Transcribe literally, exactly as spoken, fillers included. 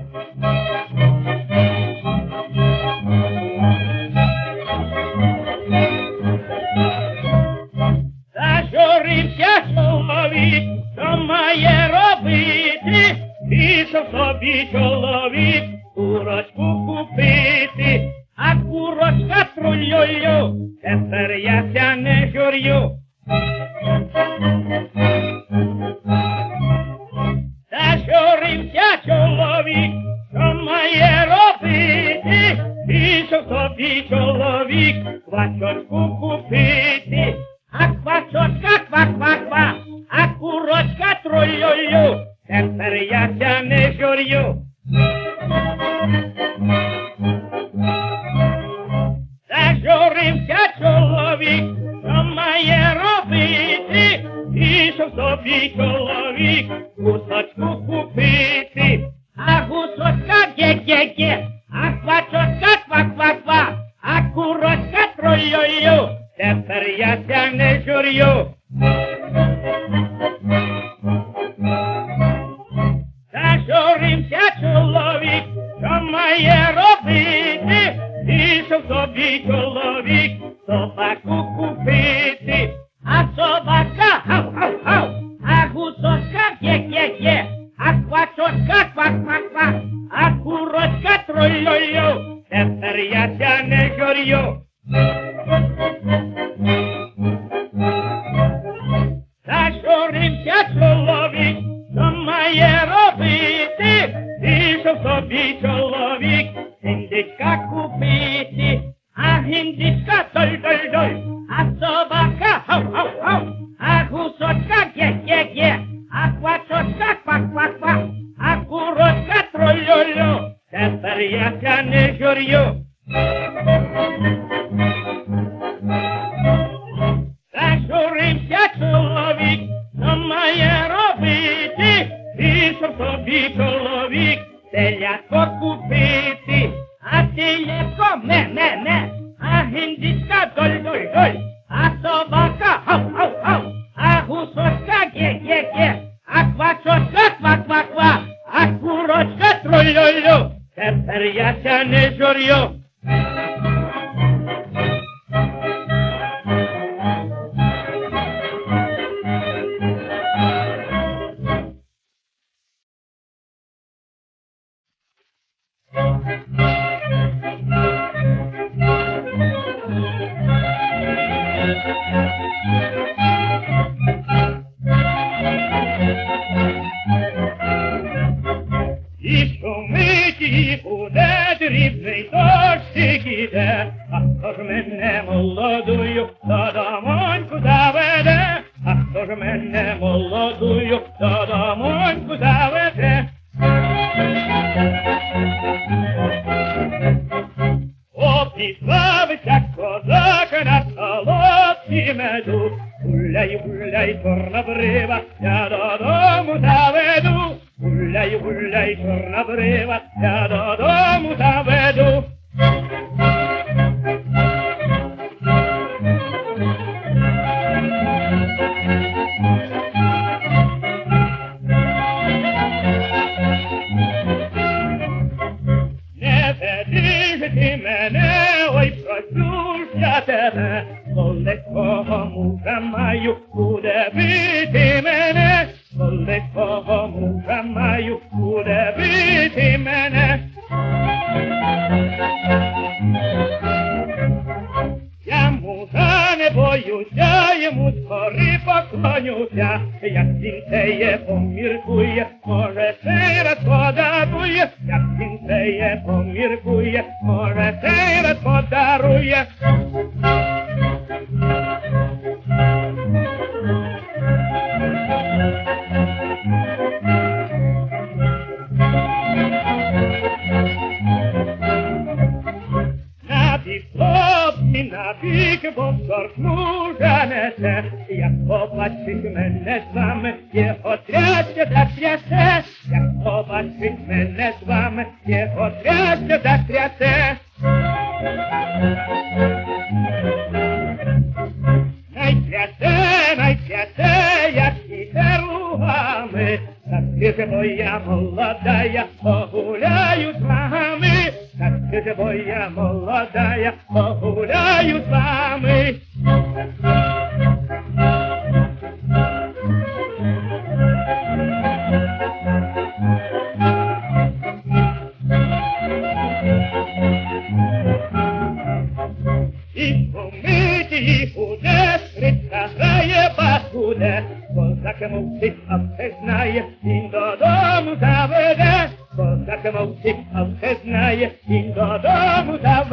Зажурився чоловік, що має робити, пішов собі чоловік курочку купити, а курочка трулюлю, тепер я ся не журю. Зажурився чоловік, що має робити, пішов собі чоловік квачочку купити, а квачочка ква-ква-ква, а курочка трулюлю, тепер я ся не журю. Зажурився чоловік, що має робити, пішов собі чоловік гусочку купити, а гусочка ге-ге-ге, а квачочка ква-ква-ква, а курочка трулюлю, тепер я ся не журю. Зажурився чоловік, що має робити, пішов собі чоловік собаку купити, а собака гав-гав-гав, а гусочка ге-ге-ге, а квачочка ква-ква-ква, а курочка трулюлю, тепер я ся не журю. Зажурився чоловік, що має робити, пішов собі чоловік індичка купити, а індичка доль-доль-доль, а собака гав-гав-гав, а гусочка ге-ге-ге, а квачочка ква-ква-ква, а курочка трулюлю, тепер я ся не журю. Зажурився чоловік, що має робити, пішов собі чоловік телятко купити, а телятко ме-ме-ме, а індичка доль-доль-доль, а собака гав-гав-гав, а гусочка ге-ге-ге, а квачочка ква-ква-ква, а курочка трулюлю, тепер я ся не журю. І шумить, і буде дрібний дощик іде, а хто ж мене молодую додомоньку заведе, а хто ж мене молодую додомоньку заведе. Обізвався козак на солодкі меду, гуляй, гуляй, чорна брива, я додому заведу. Гуляй, гуляй, чорна брива, я додому заведу. Не веди ж ти мене, ой, просю ж я тебе, солодкого мужа маю, буде бити мене. Солодкого мужа маю, буде бити мене. Я мужа не боюся, йому згори поклонюся, як він теє поміркує, може цей раз подарує, як він теє поміркує, може цей раз подарує. Набік, бо торкну жанете, як побачить мене з вами, його трясся та трясе, як побачить мене з вами, його трясся та трясе. Най трясе, най трясе, як іде лугами, так ти ж моя молодая, погуляй. Давайте, бо я молодая, погуляю з вами. І помиті, і худе, рибка грає, паскуде. Козак мовчить, а все знає, він додому заведе. Козак мовчить, а все знає, він додому заведе.